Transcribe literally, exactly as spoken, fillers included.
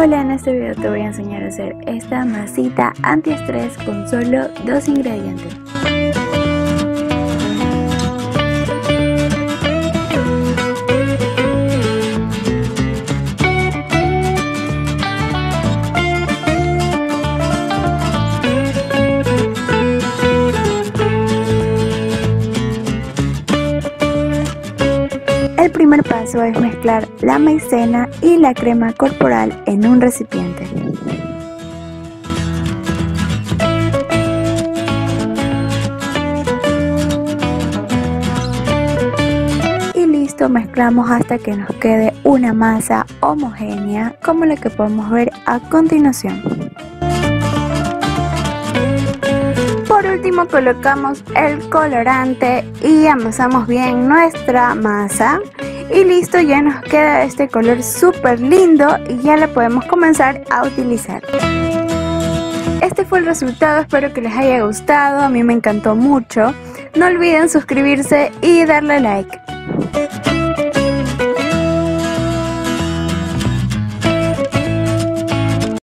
Hola, en este video te voy a enseñar a hacer esta masita antiestrés con solo dos ingredientes. El primer paso es mezclar la maicena y la crema corporal en un recipiente. Y listo, mezclamos hasta que nos quede una masa homogénea como la que podemos ver a continuación. Por último colocamos el colorante y amasamos bien nuestra masa y listo, ya nos queda este color súper lindo y ya la podemos comenzar a utilizar. Este fue el resultado, espero que les haya gustado, a mí me encantó mucho. No olviden suscribirse y darle like.